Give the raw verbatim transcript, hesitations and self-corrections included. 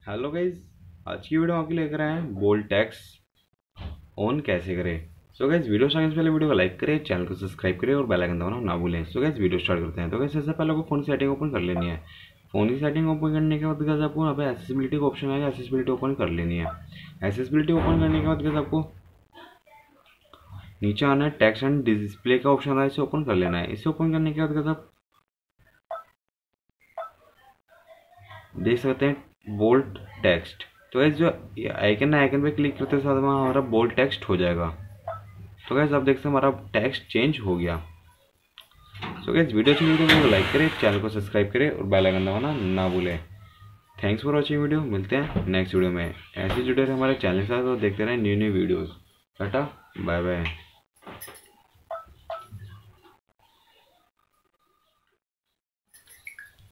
Hello guys, आज की video आपके लेकर आए हैं बोल्ड टेक्स्ट ऑन कैसे करें। सो गाइज वीडियो स्टार्ट से पहले वीडियो को लाइक करें, चैनल को सब्सक्राइब करें और बेल आइकन दबाना ना भूलें। सो गाइज वीडियो स्टार्ट करते हैं। तो गाइज सबसे पहले आपको फोन की सेटिंग ओपन कर लेनी है। फोन की सेटिंग ओपन करने के बाद गाइज आपको यहाँ पे एक्सेसिबिलिटी का ऑप्शन आएगा, एक्सेसिबिलिटी ओपन कर लेनी है। एक्सेसिबिलिटी ओपन करने के बाद गाइज आपको नीचे आना है, टेक्स्ट एंड डिस्प्ले का ऑप्शन है, इसे ओपन कर लेना है। इसे ओपन करने के बाद गाइज आप देख सकते हैं बोल्ड टेक्स्ट। तो गैस जो आइकन है, आइकन पे क्लिक करते साथ में हमारा बोल्ड टेक्स्ट हो जाएगा। तो गैस आप देख सकते हैं हमारा टेक्स्ट चेंज हो गया। सो गैस वीडियो अच्छी लगी तो लाइक करें, चैनल को सब्सक्राइब करें और बेल आइकन दबाना ना भूलें। Thanks for watching video. मिलते हैं नेक्स्ट वीडियो में। ऐसे जुड़े रहे हमारे चैनल के साथ और देखते रहें new new videos. Tata bye bye.